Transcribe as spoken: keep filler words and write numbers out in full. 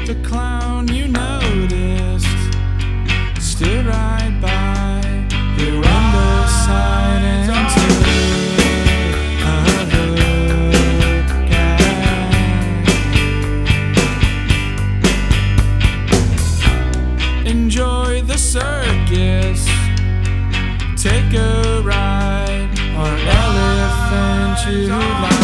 The clown you noticed stood right by your window side and took a look at. Enjoy the circus, take a ride, or elephant you like.